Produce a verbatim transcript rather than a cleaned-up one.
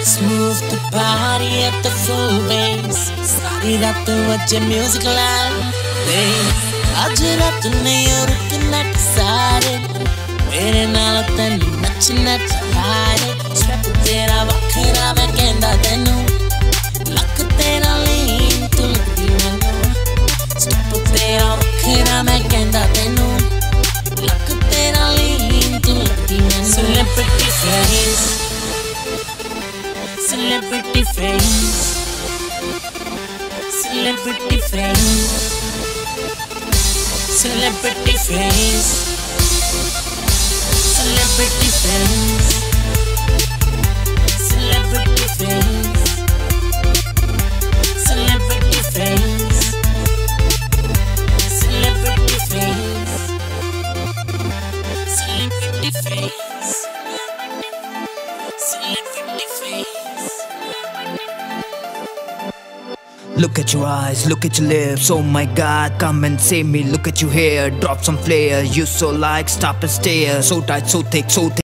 Smooth the party at the full bass. Started up the watch music loud. आज रात नहीं रुकना सारे मेरे नाल तेनू नचना चाहे स्टेप तेरा वखरा मैं कहंदा तेनू लक तेरा लीन तू लगदी मैनू स्टेप तेरा वखरा मैं कहंदा तेनू लक तेरा लीन तू लगदी मैनू Celebrity face Celebrity face Celebrity face Celebrity face Celebrity face Celebrity face Celebrity face Celebrity face Celebrity face Celebrity face Look at your eyes, look at your lips, oh my god, come and save me. Look at you here, drop some flair. You so like, stop and stare, so tight, so thick, so thick.